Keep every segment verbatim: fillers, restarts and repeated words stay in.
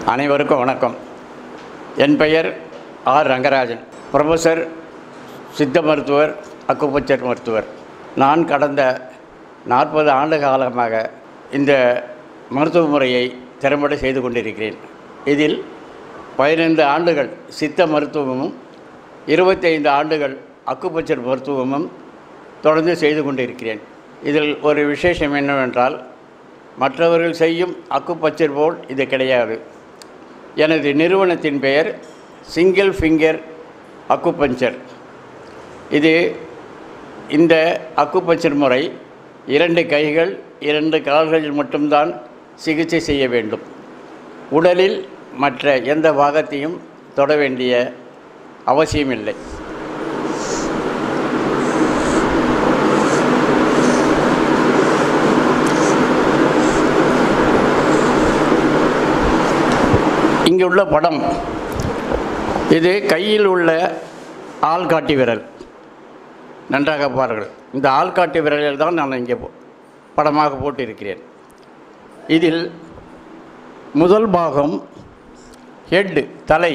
அனைவருக்கும் வணக்கம். என் பெயர் ஆர் ரங்கராஜன், ப்ரொஃபஸர், சித்த மருத்துவர், அக்குபஞ்சர் மருத்துவர். நான் கடந்த நாற்பது ஆண்டு காலமாக இந்த மருத்துவ முறையை திறம்பட செய்து கொண்டிருக்கிறேன். இதில் பதினைந்து ஆண்டுகள் சித்த மருத்துவமும் இருபத்தைந்து ஆண்டுகள் அக்குபஞ்சர் மருத்துவமும் தொடர்ந்து செய்து கொண்டிருக்கிறேன். இதில் ஒரு விசேஷம் என்னவென்றால், மற்றவர்கள் செய்யும் அக்குபஞ்சர் போல் இது கிடையாது. எனது நிறுவனத்தின் பெயர் சிங்கிள் ஃபிங்கர் அக்குபஞ்சர். இது இந்த அக்குபஞ்சர் முறை இரண்டு கைகள் இரண்டு கால்களில் மட்டும்தான் சிகிச்சை செய்ய வேண்டும். உடலில் மற்ற எந்த பாகத்தையும் தொட வேண்டிய அவசியமில்லை. இங்கே உள்ள படம், இது கையில் உள்ள ஆள்காட்டி விரல். நன்றாக பாருங்கள். இந்த ஆள்காட்டி விரலில் தான் நான் இங்கே படமாக போட்டிருக்கிறேன். இதில் முதல் பாகம் ஹெட், தலை.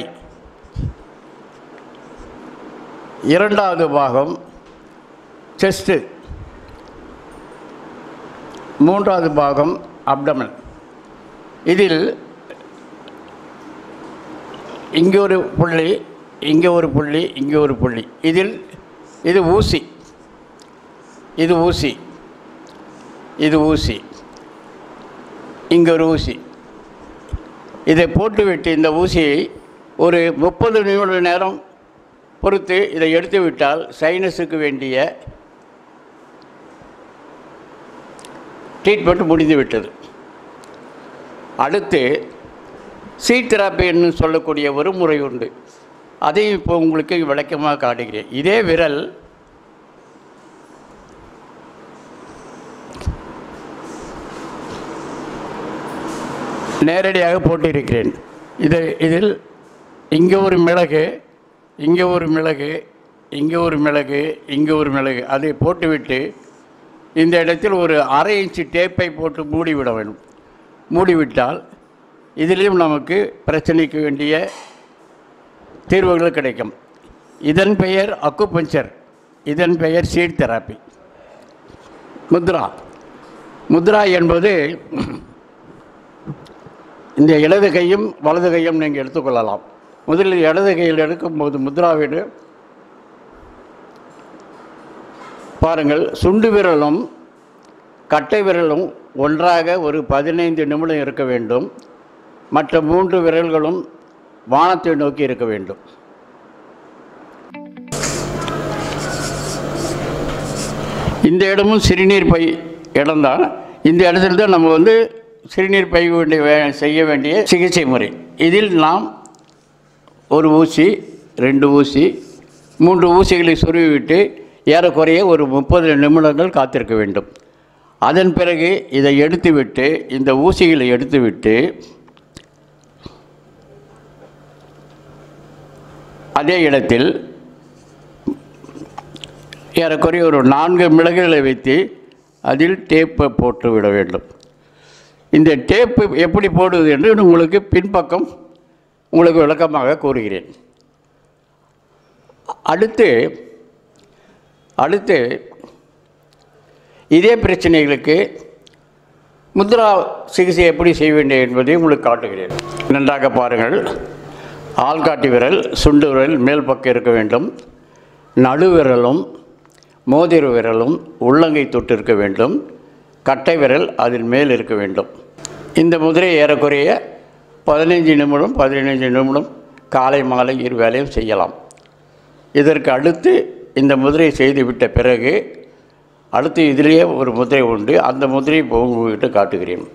இரண்டாவது பாகம் செஸ்ட்டு. மூன்றாவது பாகம் அப்டமன். இதில் இங்கே ஒரு புள்ளி, இங்கே ஒரு புள்ளி, இங்கே ஒரு புள்ளி. இதில் இது ஊசி, இது ஊசி, இது ஊசி, இங்கே ஒரு ஊசி. இதை போட்டுவிட்டு இந்த ஊசியை ஒரு முப்பது நிமிட நேரம் பொறுத்து இதை எடுத்து விட்டால் சைனஸுக்கு வேண்டிய ட்ரீட்மெண்ட் முடிந்து விட்டது. அடுத்து சீட் தெராப்பி என்று சொல்லக்கூடிய ஒரு முறை உண்டு. அதையும் இப்போ உங்களுக்கு விளக்கமாக காட்டுகிறேன். இதே விரல் நேரடியாக போட்டிருக்கிறேன். இது இதில் இங்கே ஒரு மிளகு, இங்கே ஒரு மிளகு, இங்கே ஒரு மிளகு, இங்கே ஒரு மிளகு, அதை போட்டுவிட்டு இந்த இடத்தில் ஒரு அரை இன்ச்சு டேப்பை போட்டு மூடிவிட வேண்டும். மூடிவிட்டால் இதிலையும் நமக்கு பிரச்சனைக்கு வேண்டிய தீர்வுகள் கிடைக்கும். இதன் பெயர் அக்குபஞ்சர், இதன் பெயர் சீட் தெராப்பி. முத்ரா. முத்ரா என்பது இந்த இடது கையும் வலது கையும் நீங்கள் எடுத்துக்கொள்ளலாம். முதலில் இடது கையில் எடுக்கும்போது முத்ராவிடு பாருங்கள், சுண்டு விரலும் கட்டை விரலும் ஒன்றாக ஒரு பதினைந்து நிமிடம் இருக்க வேண்டும். மற்ற மூன்று விரல்களும் வானத்தை நோக்கி இருக்க வேண்டும். இந்த இடமும் சிறுநீர் பை இடம்தான். இந்த இடத்துல தான் நம்ம வந்து சிறுநீர் பை வேண்டிய செய்ய வேண்டிய சிகிச்சை முறை. இதில் நாம் ஒரு ஊசி, ரெண்டு ஊசி, மூன்று ஊசிகளை சொருவிவிட்டு ஏறக்குறைய ஒரு முப்பது நிமிடங்கள் காத்திருக்க வேண்டும். அதன் பிறகு இதை எடுத்துவிட்டு, இந்த ஊசிகளை எடுத்துவிட்டு அதே இடத்தில் ஏறக்குறைய ஒரு நான்கு மிளகுகளை வைத்து அதில் டேப்பை போட்டு விட வேண்டும். இந்த டேப்பு எப்படி போடுவது என்று உங்களுக்கு பின்பக்கம் உங்களுக்கு விளக்கமாக கூறுகிறேன். அடுத்து அடுத்து இதே பிரச்சனைகளுக்கு முத்ரா சிகிச்சை எப்படி செய்ய வேண்டும் என்பதை உங்களுக்கு காட்டுகிறேன். நன்றாக பாருங்கள். ஆள்காட்டி விரல், சுண்டு விரல் மேல் பக்கம் இருக்க வேண்டும். நடுவிரலும் மோதிர விரலும் உள்ளங்கை தொட்டு இருக்க வேண்டும். கட்டை விரல் அதில் மேல் இருக்க வேண்டும். இந்த முதிரை ஏறக்குறைய பதினைஞ்சு நிமிடம் பதினைஞ்சு நிமிடம் காலை மாலை இரு வேளையும் செய்யலாம். இதற்கு அடுத்து இந்த முதிரை செய்துவிட்ட பிறகு அடுத்து இதிலேயே ஒரு முதிரை உண்டு. அந்த முதிரையை உங்கள்கிட்ட காட்டுகிறேன்.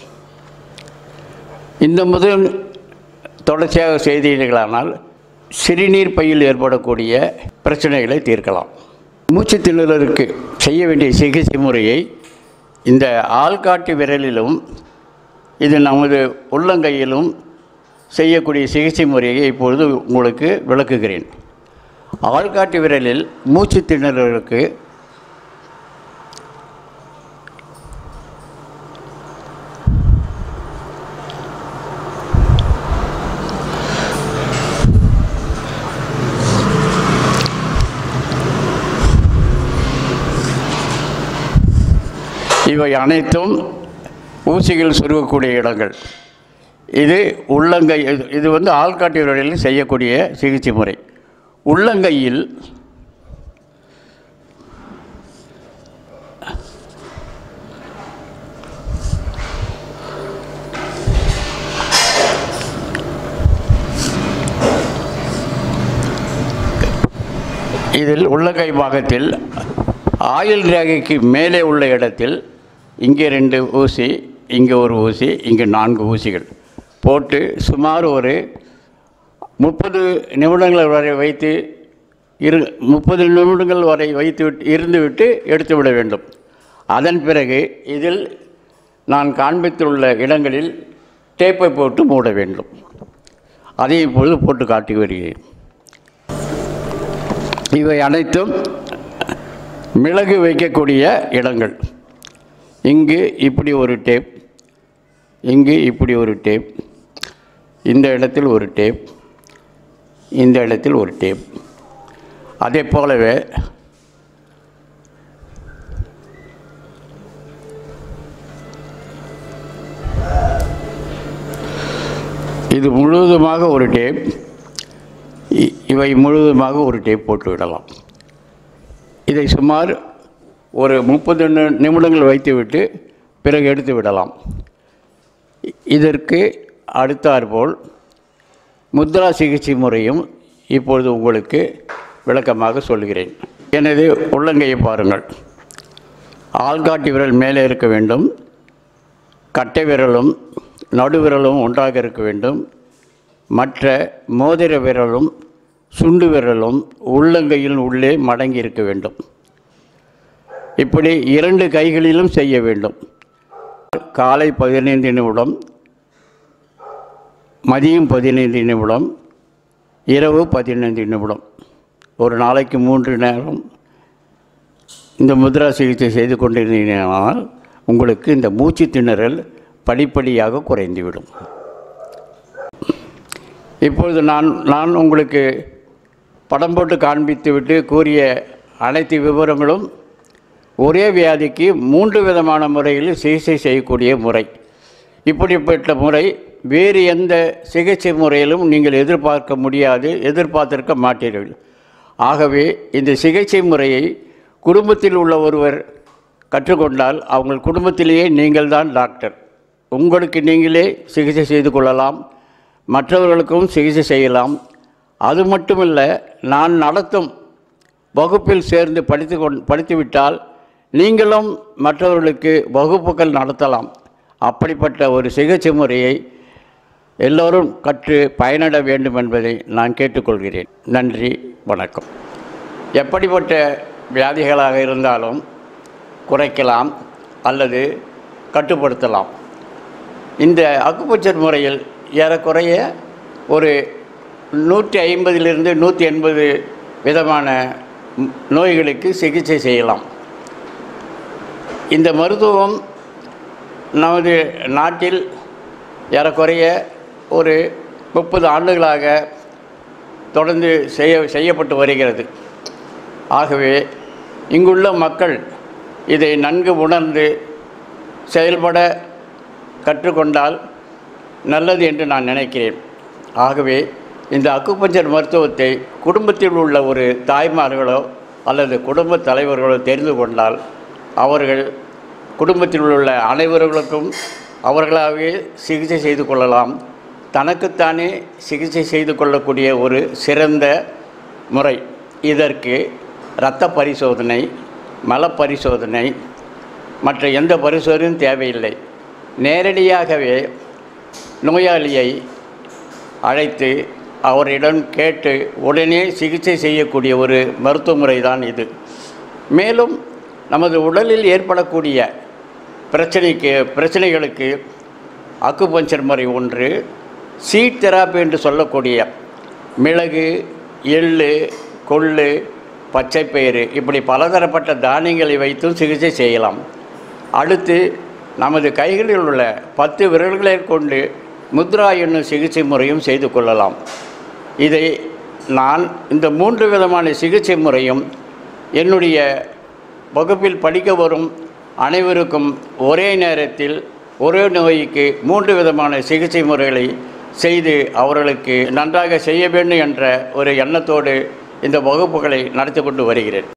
இந்த முதிரை தொடர்ச்சியாக செய்தீர்களானால் சிறுநீர் பையில் ஏற்படக்கூடிய பிரச்சனைகளை தீர்க்கலாம். மூச்சு திணறலுக்கு செய்ய வேண்டிய சிகிச்சை முறையை இந்த ஆள்காட்டி விரலிலும் இது நமது உள்ளங்கையிலும் செய்யக்கூடிய சிகிச்சை முறையை இப்பொழுது உங்களுக்கு விளக்குகிறேன். ஆள்காட்டி விரலில் மூச்சு திணறலுக்கு இவை அனைத்தும் ஊசிகள் சொருகக்கூடிய இடங்கள். இது உள்ளங்கை. இது வந்து ஆள்காட்டி விரலில் செய்யக்கூடிய சிகிச்சை முறை. உள்ளங்கையில் இதில் உள்ளங்கை பாகத்தில் ஆயுள் ரேகைக்கு மேலே உள்ள இடத்தில் இங்கே ரெண்டு ஊசி, இங்கே ஒரு ஊசி, இங்கே நான்கு ஊசிகள் போட்டு சுமார் ஒரு முப்பது நிமிடங்கள் வரை வைத்து இரு முப்பது நிமிடங்கள் வரை வைத்து விட்டு இருந்துவிட்டு எடுத்து விட வேண்டும். அதன் பிறகு இதில் நான் காண்பித்துள்ள இடங்களில் டேப்பை போட்டு மூட வேண்டும். அதை இப்பொழுது போட்டு காட்டி வருகிறேன். இவை அனைத்தும் மிளகு வைக்கக்கூடிய இடங்கள். இங்கு இப்படி ஒரு டேப், இங்கு இப்படி ஒரு டேப், இந்த இடத்தில் ஒரு டேப், இந்த இடத்தில் ஒரு டேப். அதே போலவே இது முழுவதுமாக ஒரு டேப், இவை முழுவதுமாக ஒரு டேப் போட்டு விடலாம். இதை சுமார் ஒரு முப்பது நிமிடங்கள் வைத்துவிட்டு பிறகு எடுத்து விடலாம். இதற்கு அடுத்தாற்போல் முத்ரா சிகிச்சை முறையும் இப்பொழுது உங்களுக்கு விளக்கமாக சொல்கிறேன். எனது உள்ளங்கையை பாருங்கள். ஆள்காட்டி விரல் மேலே இருக்க வேண்டும். கட்டை விரலும் நடுவிரலும் ஒன்றாக இருக்க வேண்டும். மற்ற மோதிர விரலும் சுண்டு விரலும் உள்ளங்கையில் உள்ளே மடங்கி இருக்க வேண்டும். இப்படி இரண்டு கைகளிலும் செய்ய வேண்டும். காலை பதினைந்து நிமிடம், மதியம் பதினைந்து நிமிடம், இரவு பதினைந்து நிமிடம், ஒரு நாளைக்கு மூன்று நேரம் இந்த முத்ரா சிகிச்சை செய்து கொண்டிருந்தீங்கனால் உங்களுக்கு இந்த மூச்சு திணறல் படிப்படியாக குறைந்துவிடும். இப்பொழுது நான் நான் உங்களுக்கு படம் போட்டு காண்பித்துவிட்டு கூறிய அனைத்து விவரங்களும் ஒரே வியாதிக்கு மூன்று விதமான முறையில் சிகிச்சை செய்யக்கூடிய முறை. இப்படிப்பட்ட முறை வேறு எந்த சிகிச்சை முறையிலும் நீங்கள் எதிர்பார்க்க முடியாது, எதிர்பார்த்திருக்க மாட்டீர்கள். ஆகவே இந்த சிகிச்சை முறையை குடும்பத்தில் உள்ள ஒருவர் கற்றுக்கொண்டால் அவங்கள் குடும்பத்திலேயே நீங்கள் தான் டாக்டர். உங்களுக்கு நீங்களே சிகிச்சை செய்து கொள்ளலாம், மற்றவர்களுக்கும் சிகிச்சை செய்யலாம். அது மட்டுமல்ல, நான் நடத்தும் வகுப்பில் சேர்ந்து படித்து கொண் படித்துவிட்டால் நீங்களும் மற்றவர்களுக்கு வகுப்புகள் நடத்தலாம். அப்படிப்பட்ட ஒரு சிகிச்சை முறையை எல்லோரும் கற்று பயனட வேண்டும் என்பதை நான் கேட்டுக்கொள்கிறேன். நன்றி, வணக்கம். எப்படிப்பட்ட வியாதிகளாக இருந்தாலும் குறைக்கலாம் அல்லது கட்டுப்படுத்தலாம். இந்த அக்குபஞ்சர் முறையில் ஏறக்குறைய ஒரு நூற்றி ஐம்பதிலிருந்து நூற்றி எண்பது விதமான நோய்களுக்கு சிகிச்சை செய்யலாம். இந்த மருத்துவம் நமது நாட்டில் ஏறக்குறைய ஒரு முப்பது ஆண்டுகளாக தொடர்ந்து செய்ய செய்யப்பட்டு வருகிறது. ஆகவே இங்குள்ள மக்கள் இதை நன்கு உணர்ந்து செயல்பட கற்றுக்கொண்டால் நல்லது என்று நான் நினைக்கிறேன். ஆகவே இந்த அக்குபஞ்சர் மருத்துவத்தை குடும்பத்தில் உள்ள ஒரு தாய்மார்களோ அல்லது குடும்ப தலைவர்களோ தெரிந்து கொண்டால் அவர்கள் குடும்பத்தில் உள்ள அனைவர்களுக்கும் அவர்களாகவே சிகிச்சை செய்து கொள்ளலாம். தனக்குத்தானே சிகிச்சை செய்து கொள்ளக்கூடிய ஒரு சிறந்த முறை. இதற்கு இரத்த பரிசோதனை, மல பரிசோதனை, மற்ற எந்த பரிசோதனையும் தேவையில்லை. நேரடியாகவே நோயாளியை அழைத்து அவரிடம் கேட்டு உடனே சிகிச்சை செய்யக்கூடிய ஒரு மருத்துவ முறை தான் இது. மேலும் நமது உடலில் ஏற்படக்கூடிய பிரச்சனைக்கு பிரச்சனைகளுக்கு அக்குபஞ்சர் முறை ஒன்று. சீட் தெராப்பி என்று சொல்லக்கூடிய மிளகு, எள்ளு, கொள்ளு, பச்சைப்பயிறு இப்படி பலதரப்பட்ட தானியங்களை வைத்தும் சிகிச்சை செய்யலாம். அடுத்து நமது கைகளில் உள்ள பத்து விரல்களை கொண்டு முத்ரா என்னும் சிகிச்சை முறையும் செய்து கொள்ளலாம். இதை நான் இந்த மூன்று விதமான சிகிச்சை முறையும் என்னுடைய வகுப்பில் படிக்க வரும் அனைவருக்கும் ஒரே நேரத்தில் ஒரே நோய்க்கு மூன்று விதமான சிகிச்சை முறைகளை செய்து அவர்களுக்கு நன்றாக செய்ய வேண்டும் என்ற ஒரு எண்ணத்தோடு இந்த வகுப்புகளை நடத்தி கொண்டு வருகிறேன்.